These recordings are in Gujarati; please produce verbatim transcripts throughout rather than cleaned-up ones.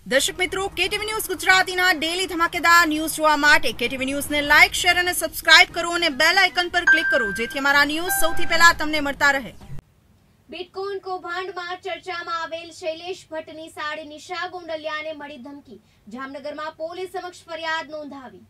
દર્શક મિત્રો, કેટીવી ન્યૂઝ ગુજરાતીના ડેલી ધમાકેદાર ન્યૂઝ જોવા માટે કેટીવી ન્યૂઝને લાઇક, શેર અને સબસ્ક્રાઇબ કરો અને બેલ આઇકન પર ક્લિક કરો જેથી અમારા ન્યૂઝ સૌથી પહેલા તમને મળતા રહે। બિટકોઇન કૌભાંડમાં ચર્ચામાં આવેલ શૈલેષ ભટ્ટની સાડી નિશા ગોંડલિયાને મળી ધમકી। જામનગરમાં પોલીસ સમક્ષ ફરિયાદ નોંધાવી।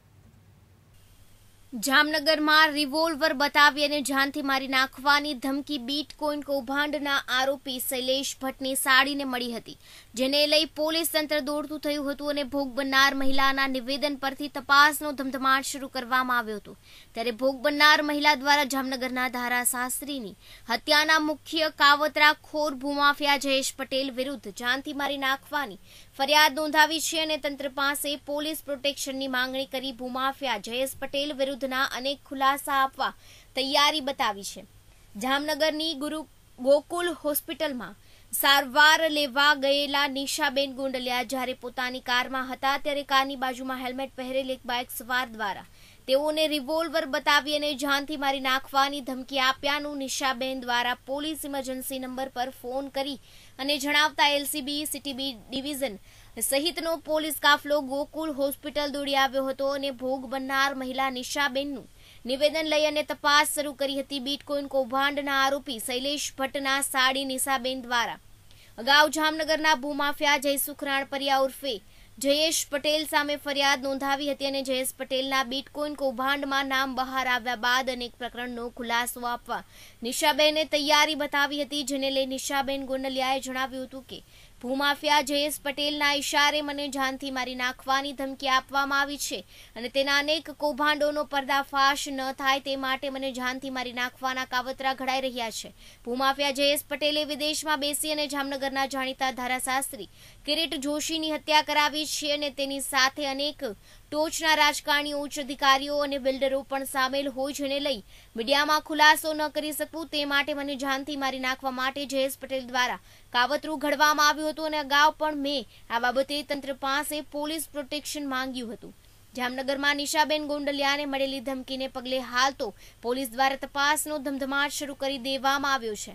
જામનગરમાં રિવોલ્વર બતાવી અને જાનથી મારી નાખવાની ધમકી બિટકોઇન કૌભાંડના આરોપી શૈલેષ ભટ્ટની સાડીને મળી હતી, જેને લઈ પોલીસ તંત્ર દોડતું થયું હતું અને ભોગ બનનાર મહિલાના નિવેદન પરથી તપાસનો ધમધમાટ શરૂ કરવામાં આવ્યો હતો। ત્યારે ભોગ બનનાર મહિલા દ્વારા જામનગરના ધારાશાસ્ત્રીની હત્યાના મુખ્ય કાવતરાખોર ભૂમાફિયા જયેશ પટેલ વિરુદ્ધ જાનથી મારી નાખવાની ફરિયાદ નોંધાવી છે અને તંત્ર પાસે પોલીસ પ્રોટેક્શનની માંગણી કરી ભૂમાફિયા જયેશ પટેલ વિરુદ્ધના અનેક ખુલાસા આપવા તૈયારી બતાવી છે। જામનગરની ગુરુ ગોકુલ હોસ્પિટલમાં સારવાર લેવા ગયેલા નિશાબેન ગોંડલિયા જ્યારે પોતાની કારમાં હતા ત્યારે કારની બાજુમાં હેલ્મેટ પહેરેલ એક બાઇક સવાર દ્વારા તેઓને રિવોલ્વર બતાવી અને જાનથી મારી નાખવાની ધમકી આપ્યાનું નિશાબેન દ્વારા પોલીસ ઇમરજન્સી નંબર પર ફોન કરી અને જણાવતા એલસીબી સિટી બી ડિવિઝન સહિતનો પોલીસ કાફલો ગોકુલ હોસ્પિટલ દોડી આવ્યો હતો અને ભોગ બનનાર મહિલા નિશાબેનનું નિવેદન લઈ અને તપાસ શરૂ કરી હતી। બિટકોઇન કૌભાંડના આરોપી શૈલેષ ભટ્ટના સાડી નિશાબેન દ્વારા અગાઉ જામનગરના ભૂમાફિયા જયસુખ રાણપરિયા ઉર્ફે જયેશ પટેલ સામે ફરિયાદ નોંધાવી હતી અને જયેશ પટેલના બિટકોઇન કૌભાંડમાં નામ બહાર આવ્યા બાદ અનેક પ્રકરણનો ખુલાસો આપવા નિશાબેને તૈયારી બતાવી હતી, જેને લઈ નિશાબેન ગોંડલિયાએ જણાવ્યું હતું કે ભૂમાફિયા જયેશ પટેલના ઇશારે મને જાનથી મારી નાખવાની ધમકી આપવામાં આવી છે અને તેના અનેક કૌભાંડોનો પર્દાફાશ ન થાય તે માટે મને જાનથી મારી નાખવાના કાવતરા ઘડાઈ રહ્યા છે। ભૂમાફિયા જયેશ પટેલે વિદેશમાં બેસી અને જામનગરના જાણીતા ધારાશાસ્ત્રી કિરીટ જોશીની હત્યા કરાવી છે અને તેની સાથે અનેક ટોચના રાજકારણીઓ, ઉચ્ચ અધિકારીઓ અને બિલ્ડરો પણ સામેલ હોય, જેને લઈ મીડિયામાં ખુલાસો ન કરી શકું તે માટે મને જાનથી મારી નાખવા માટે જયેશ પટેલ દ્વારા કાવતરું ઘડવામાં આવ્યું હતું અને અગાઉ પણ મેં આ બાબતે તંત્ર પાસે પોલીસ પ્રોટેક્શન માંગ્યું હતું। જામનગરમાં નિશાબેન ગોંડલિયાને મળેલી ધમકીને પગલે હાલ તો પોલીસ દ્વારા તપાસનો ધમધમાટ શરૂ કરી દેવામાં આવ્યો છે।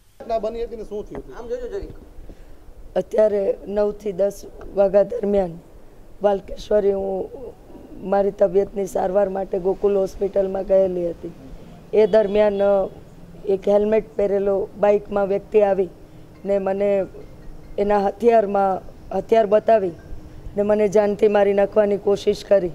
અત્યારે નવ થી દસ વાગ્યા દરમિયાન વાલકેશ્વરી હું મારી તબિયતની સારવાર માટે ગોકુલ હોસ્પિટલમાં ગયેલી હતી। એ દરમિયાન એક હેલ્મેટ પહેરેલો બાઇકમાં વ્યક્તિ આવી ને મને એના હથિયારમાં હથિયાર બતાવી ને મને જાનથી મારી નાખવાની કોશિશ કરી,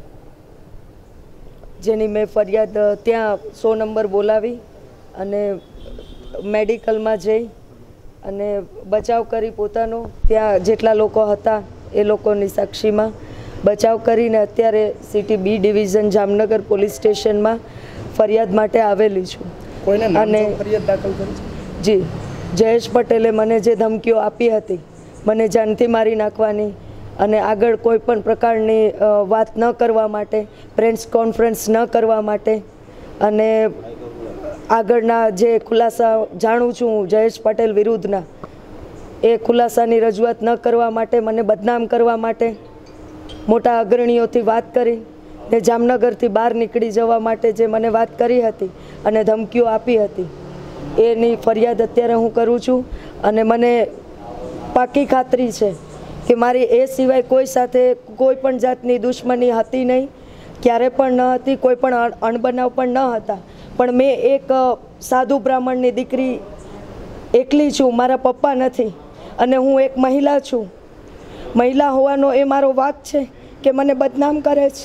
જેની મેં ફરિયાદ ત્યાં સો નંબર બોલાવી અને મેડિકલમાં જઈ અને બચાવ કરી પોતાનો, ત્યાં જેટલા લોકો હતા એ લોકોની સાક્ષીમાં બચાવ કરીને અત્યારે city B division Jamnagar police સ્ટેશનમાં ફરિયાદ માટે આવેલી છું। અને જી જયેશ પટેલે મને જે ધમકીઓ આપી હતી મને જાનથી મારી નાખવાની અને આગળ કોઈ પણ પ્રકારની વાત ન કરવા માટે, પ્રેસ કોન્ફરન્સ ન કરવા માટે અને આગળના જે ખુલાસા જાણું છું હું જયેશ પટેલ વિરુદ્ધના એ ખુલાસાની રજૂઆત ન કરવા માટે, મને બદનામ કરવા માટે મોટા અગ્રણીઓથી વાત કરી ને જામનગરથી બહાર નીકળી જવા માટે જે મને વાત કરી હતી અને ધમકીઓ આપી હતી એની ફરિયાદ અત્યારે હું કરું છું। અને મને પાકી ખાતરી છે કે મારી એ સિવાય કોઈ સાથે કોઈ પણ જાતની દુશ્મની હતી નહીં, ક્યારે પણ ન હતી, કોઈ પણ અણબનાવ પણ ન હતા, પણ મેં એક સાધુ બ્રાહ્મણની દીકરી એકલી છું, મારા પપ્પા નથી અને હું એક મહિલા છું। મહિલા હોવાનો એ મારો વાંક છે કે મને બદનામ કરે છે।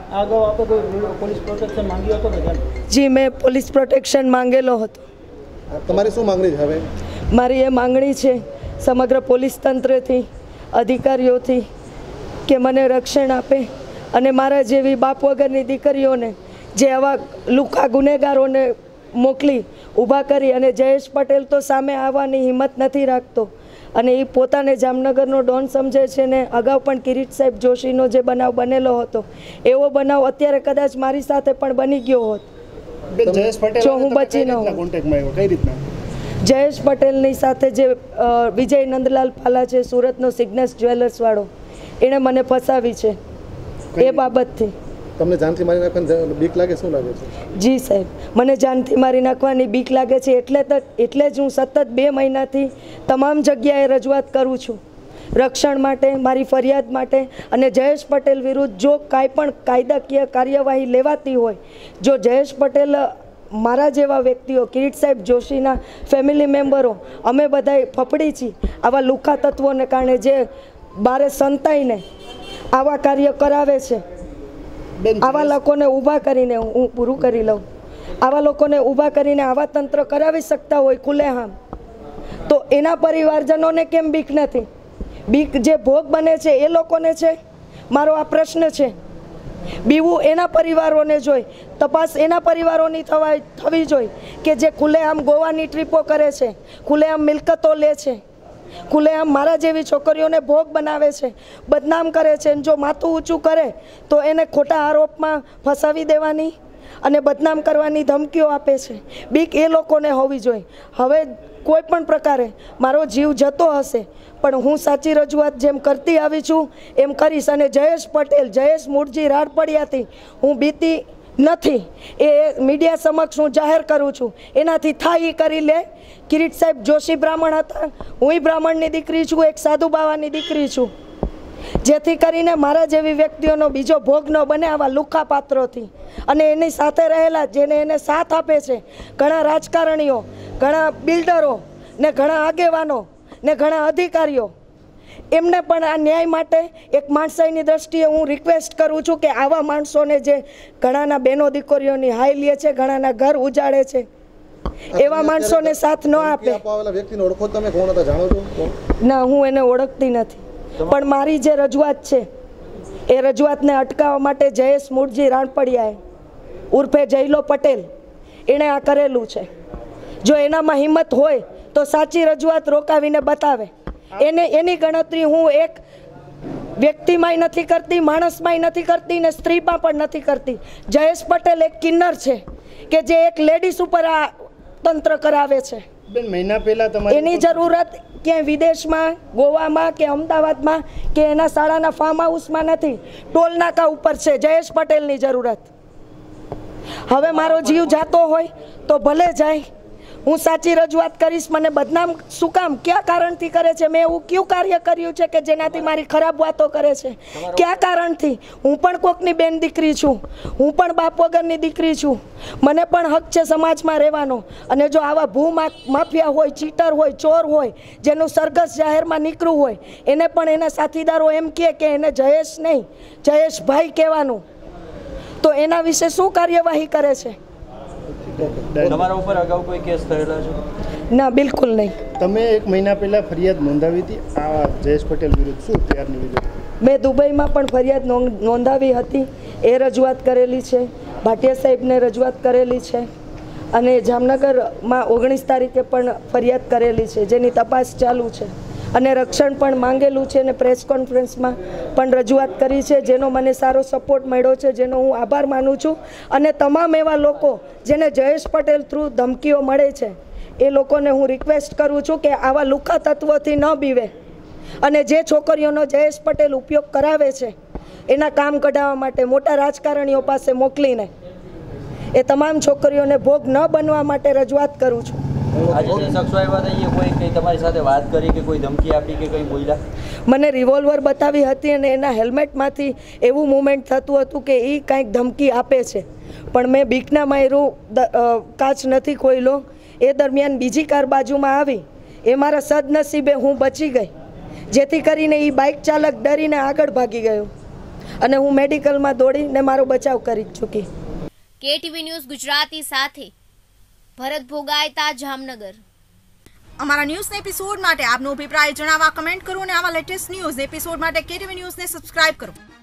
જી મેં પોલીસ પ્રોટેક્શન માંગેલો હતો। તમારી શું માંગણી છે હવે? મારી એ માંગણી છે સમગ્ર પોલીસ તંત્રથી, અધિકારીઓથી કે મને રક્ષણ આપે અને મારા જેવી બાપ વગરની દીકરીઓને જે આવા લુખા ગુનેગારોને મોકલી ઊભા કરી અને જયેશ પટેલ તો સામે આવવાની હિંમત નથી રાખતો અને એ પોતાને જામનગરનો ડોન સમજે છે ને અગાઉ પણ કિરીટ સાહેબ જોશીનો જે બનાવ બનેલો હતો એવો બનાવ અત્યારે કદાચ મારી સાથે પણ બની ગયો હોત જો હું બચી ન હોત। જયેશ પટેલની સાથે જે વિજય નંદલાલ પાલા છે સુરતનો સિગ્નેસ જ્વેલર્સ વાળો, એણે મને ફસાવી છે એ બાબતથી। તમને જાનથી મારી નાખવાની બીક લાગે, શું લાગે છે? જી સાહેબ, મને જાનથી મારી નાખવાની બીક લાગે છે, એટલે તો એટલે જ હું સતત બે મહિનાથી તમામ જગ્યાએ રજૂઆત કરું છું રક્ષણ માટે, મારી ફરિયાદ માટે અને જયેશ પટેલ વિરુદ્ધ જો કાંઈ પણ કાયદાકીય કાર્યવાહી લેવાતી હોય, જો જયેશ પટેલ મારા જેવા વ્યક્તિઓ, કિરીટ સાહેબ જોશીના ફેમિલી મેમ્બરો, અમે બધાય ફફડી છીએ આવા લુખા તત્વોને કારણે જે બારે સંતાઈને આવા કાર્ય કરાવે છે, આવા લોકોને ઊભા કરીને, હું પૂરું કરી લઉં, આવા લોકોને ઊભા કરીને આવા તંત્ર કરાવી શકતા હોય ખુલ્લેઆમ, તો એના પરિવારજનોને કેમ બીક નથી? બીક જે ભોગ બને છે એ લોકોને છે. મારો આ પ્રશ્ન છે. બીવું એના પરિવારોને જોઈ, તપાસ એના પરિવારોની થવા થવી જોઈએ કે જે ખુલ્લેઆમ ગોવાની ટ્રીપો કરે છે, ખુલ્લેઆમ મિલકતો લે છે, ખુલ્લેઆમ મારા જેવી છોકરીઓને ભોગ બનાવે છે, બદનામ કરે છે. જો માથું ઊંચું કરે તો એને ખોટા આરોપમાં ફસાવી દેવાની અને બદનામ કરવાની ધમકીઓ આપે છે. બીક એ લોકોને હોવી જોઈએ. હવે કોઈ પણ પ્રકારે મારો જીવ જતો હશે પણ હું સાચી રજૂઆત જેમ કરતી આવી છું એમ કરીશ. અને જયેશ પટેલ, જયેશ મૂળજી રાડપડિયાથી હું બીતી નથી, એ મીડિયા સમક્ષ હું જાહેર કરું છું. એનાથી થાય એ કરી લે. કિરીટ સાહેબ જોશી બ્રાહ્મણ હતા, હું બ્રાહ્મણની દીકરી છું, એક સાધુ બાવાની દીકરી છું. જેથી કરીને મારા જેવી વ્યક્તિઓનો બીજો ભોગ ન બને આવા લુખા પાત્રોથી. અને એની સાથે રહેલા જેને એને સાથ આપે છે, ઘણા રાજકારણીઓ, ઘણા બિલ્ડરો ને ઘણા આગેવાનો ને ઘણા અધિકારીઓ, એમને પણ આ ન્યાય માટે એક માણસાઈની દ્રષ્ટિએ હું રિક્વેસ્ટ કરું છું કે આવા માણસોને જે ઘણાના બહેનો દીકરીઓની હાઈ લે છે, ઘણાના ઘર ઉજાડે છે, એવા માણસોને સાથ ન આપે. વ્યક્તિને ઓળખો તમે? કોણ હતા જાણો છો? ના, હું એને ઓળખતી નથી, પણ મારી જે રજૂઆત છે એ રજૂઆતને અટકાવવા માટે જયેશ મૂળજી રાણપડિયાએ ઉર્ફે જયલો પટેલ એણે આ કરેલું છે. જો એનામાં હિંમત હોય તો સાચી રજૂઆત રોકાવીને બતાવે. એને એની ગણતરી હું એક વ્યક્તિમાંય નથી કરતી, માણસમાંય નથી કરતી ને સ્ત્રીમાં પણ નથી કરતી. જયેશ પટેલ એક કિન્નર છે કે જે એક લેડીઝ ઉપર આ તંત્ર કરાવે છે. બેન, મહિના પહેલા તમારી એની જરૂરત ક્યાંય વિદેશમાં, ગોવામાં કે અમદાવાદમાં કે એના શાળાના ફાર્મ હાઉસમાં નથી, ટોલ નાકા ઉપર છે જયેશ પટેલની જરૂરત. હવે મારો જીવ જાતો હોય તો ભલે જાય, હું સાચી રજૂઆત કરીશ. મને બદનામ શું કામ, કયા કારણથી કરે છે? મેં એવું કયું કાર્ય કર્યું છે કે જેનાથી મારી ખરાબ વાતો કરે છે? કયા કારણથી? હું પણ કોકની બેન દીકરી છું, હું પણ બાપ વગરની દીકરી છું, મને પણ હક છે સમાજમાં રહેવાનો. અને જો આવા ભૂ માફિયા હોય, ચીટર હોય, ચોર હોય, જેનું સરઘસ જાહેરમાં નીકળવું હોય, એને પણ એના સાથીદારો એમ કહે કે એને જયેશ નહીં જયેશભાઈ કહેવાનું, તો એના વિશે શું કાર્યવાહી કરે છે? તમારા ઉપર અગાઉ કોઈ કેસ થયેલા છે? ના, બિલકુલ નહીં. તમે એક મહિના પહેલા ફરિયાદ નોંધાવી હતી આ જયેશ પટેલ વિરુદ્ધ, શું ત્યારની વિરુદ્ધ? મેં દુબઈમાં પણ ફરિયાદ નોંધાવી હતી, એ રજૂઆત કરેલી છે, ભાટિયા સાહેબને રજૂઆત કરેલી છે, અને જામનગરમાં ઓગણીસ તારીખે પણ ફરિયાદ કરેલી છે જેની તપાસ ચાલુ છે, અને રક્ષણ પણ માંગેલું છે અને પ્રેસ કોન્ફરન્સમાં પણ રજૂઆત કરી છે, જેનો મને સારો સપોર્ટ મળ્યો છે, જેનો હું આભાર માનું છું. અને તમામ એવા લોકો જેને જયેશ પટેલ થ્રુ ધમકીઓ મળે છે એ લોકોને હું રિક્વેસ્ટ કરું છું કે આવા લુખા તત્વોથી ન બીવે, અને જે છોકરીઓનો જયેશ પટેલ ઉપયોગ કરાવે છે એના કામ કઢાવવા માટે મોટા રાજકારણીઓ પાસે મોકલીને એ તમામ છોકરીઓને ભોગ ન બનવા માટે રજૂઆત કરું છું. આજે જે શખ્સો આવ્યા હતા એ કોઈ કઈ તમારી સાથે વાત કરી કે કોઈ ધમકી આપી કે કંઈ બોલ્યા? મને રિવોલ્વર બતાવી હતી અને એના હેલ્મેટમાંથી એવું મુવમેન્ટ થતું હતું કે એ કાંઈક ધમકી આપે છે, પણ મેં બીકના માર્યું કાચ નથી ખોલ્યો. એ દરમિયાન બીજી કાર બાજુમાં આવી, એ મારા સદનસીબે હું બચી ગઈ, જેથી કરીને એ બાઇક ચાલક ડરીને આગળ ભાગી ગયો અને હું મેડિકલમાં દોડીને મારો બચાવ કરી ચૂકી. કેટીવી ન્યૂઝ ગુજરાતી સાથે ભરત ભોગાયતા, જામનગર. અમારા ન્યૂઝ એપિસોડ માટે આપનો અભિપ્રાય જણાવવા કમેન્ટ કરો અને આવા લેટેસ્ટ ન્યૂઝ એપિસોડ માટે કેટીવી ન્યૂઝને સબસ્ક્રાઇબ કરો.